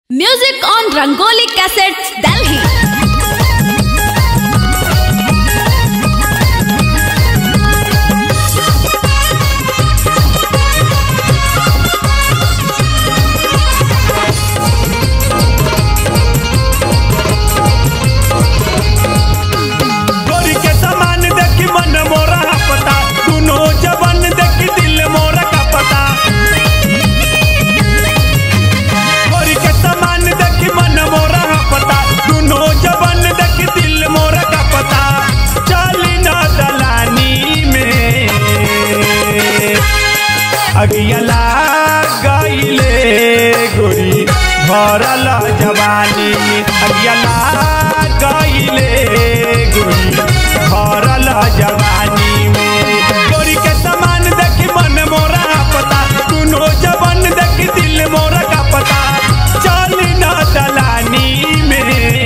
Music on Rangoli Cassettes, Delhi. अगियला गईले गोरी भरल जवानी में अगियला गईले गोरी भरल जवानी में गोरी के समान देखी मन मोरा पता दुनो जवन देखी दिल मोरा का पता चल न दलानी में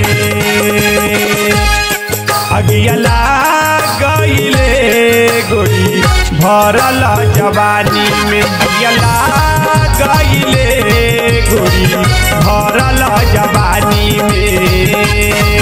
अगियला गईले गोरी भरल जवानी में अगियला गईले गोरी भरल जवानी में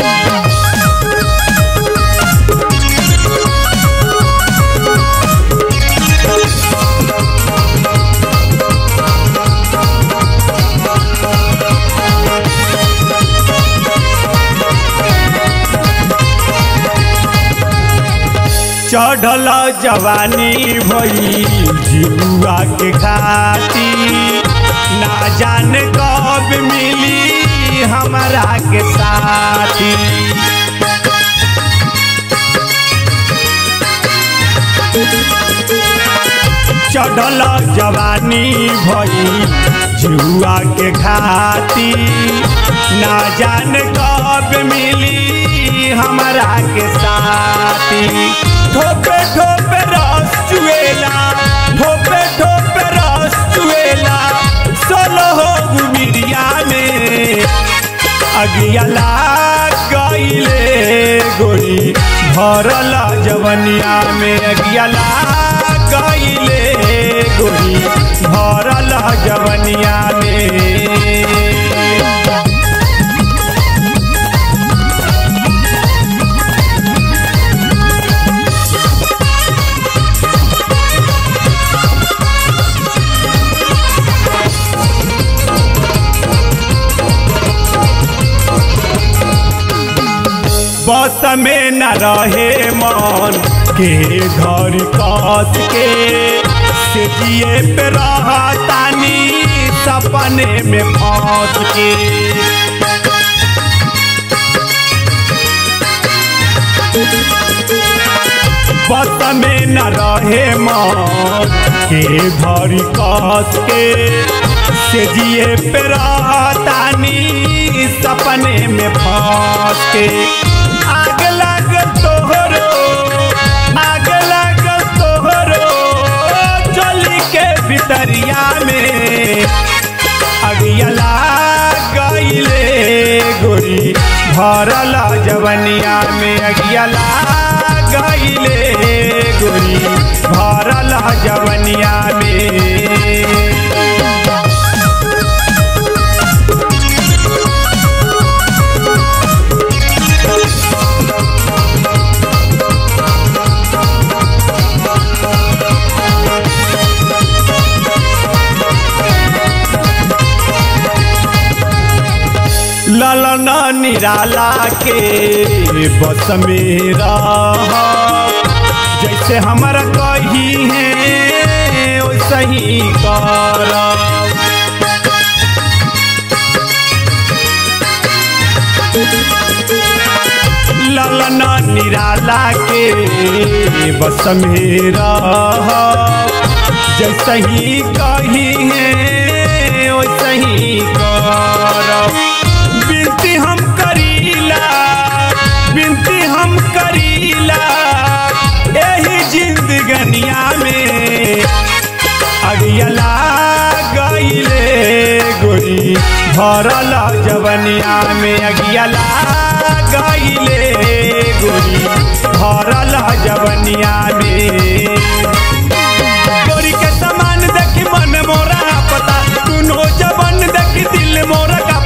चढ़ल जवानी भई जुआ के खाती ना जान कब मिली हमारा के साथी चढ़ल जवानी भई जुआ के खाती ना जान कब मिली हमारा के साथी ठोपे ठोपे रस चुएला ठोपे ठोपे रस चुएला सोलो हो गुमिरिया में अगियला गईले गोरी भरल जवनिया में अगियला गईले गोरी भरल जवनिया में बस में न रहे मन के घर कस के सेजिए पे रहतानी सपने में फंस के बस में न रहे मन के घर कस के सेजिए पे रहतानी सपने में फंस के आग लग तोहरो चली के भितरिया में अगियला गईले गोरी भरल जवनिया में अगियला गईले गोरी भरल जवनिया में ललना निराला के बस में रह जैसे हमारा कही है वैसे ही कर ललना निराला के बस में रह जैसे ही कही है वैसे ही कर बिनती हम करीला यही जिंदगनिया में अगियला गईले गोरी भरल जवनिया में अगियला गईले गोरी भरल जवनिया में गोरी के समान देखी मन मोरा पता दुनो जवन देखी दिल मोरा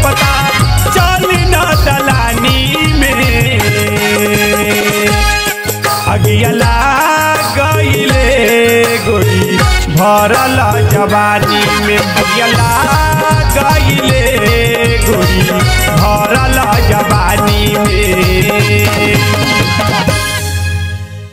भरल जवानी में अगिया गईले गोरी